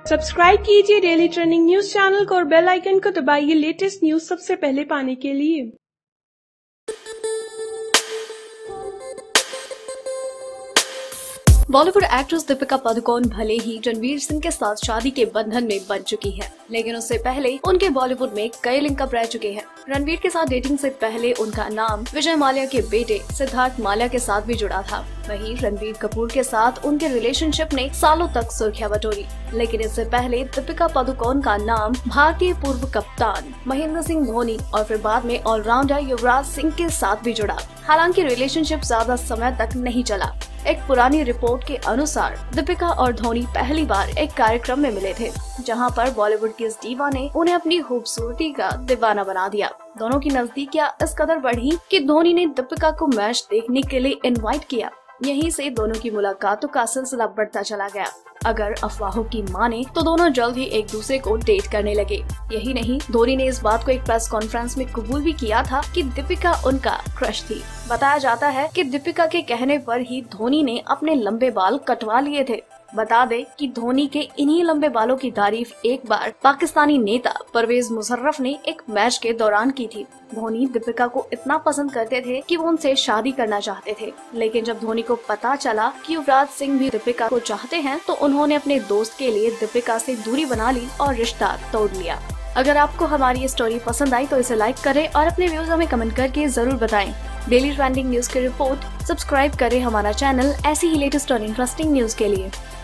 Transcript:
Subscribe कीजिए daily trending news channel को और बेल आइकन को दबाइए लेटेस्ट न्यूज सबसे पहले पाने के लिए। बॉलीवुड एक्ट्रेस दीपिका पादुकोण भले ही रणवीर सिंह के साथ शादी के बंधन में बंध चुकी हैं, लेकिन उससे पहले उनके बॉलीवुड में कई लिंकअप रह चुके हैं। रणवीर के साथ डेटिंग से पहले उनका नाम विजय माल्या के बेटे सिद्धार्थ माल्या के साथ भी जुड़ा था। वहीं रणबीर कपूर के साथ उनके रिलेशनशिप ने सालों तक सुर्खियां बटोरी, लेकिन इससे पहले दीपिका पादुकोण का नाम भारतीय पूर्व कप्तान महेंद्र सिंह धोनी और फिर बाद में ऑलराउंडर युवराज सिंह के साथ भी जुड़ा। हालांकि रिलेशनशिप ज्यादा समय तक नहीं चला। एक पुरानी रिपोर्ट के अनुसार दीपिका और धोनी पहली बार एक कार्यक्रम में मिले थे, जहां पर बॉलीवुड की इस दीवा ने उन्हें अपनी खूबसूरती का दीवाना बना दिया। दोनों की नजदीकियां इस कदर बढ़ी कि धोनी ने दीपिका को मैच देखने के लिए इनवाइट किया। यहीं से दोनों की मुलाकातों का सिलसिला बढ़ता चला गया। अगर अफवाहों की माने तो दोनों जल्द ही एक दूसरे को डेट करने लगे। यही नहीं, धोनी ने इस बात को एक प्रेस कॉन्फ्रेंस में कबूल भी किया था कि दीपिका उनका क्रश थी। बताया जाता है कि दीपिका के कहने पर ही धोनी ने अपने लंबे बाल कटवा लिए थे। बता दे कि धोनी के इन्हीं लंबे बालों की तारीफ एक बार पाकिस्तानी नेता परवेज मुशर्रफ ने एक मैच के दौरान की थी। धोनी दीपिका को इतना पसंद करते थे कि वो उनसे शादी करना चाहते थे, लेकिन जब धोनी को पता चला कि युवराज सिंह भी दीपिका को चाहते हैं तो उन्होंने अपने दोस्त के लिए दीपिका से दूरी बना ली और रिश्ता तोड़ लिया। अगर आपको हमारी ये स्टोरी पसंद आई तो इसे लाइक करें और अपने व्यूज हमें कमेंट करके जरूर बताएं। डेली ट्रेंडिंग न्यूज की रिपोर्ट सब्सक्राइब करें हमारा चैनल ऐसी ही लेटेस्ट और इंटरेस्टिंग न्यूज के लिए।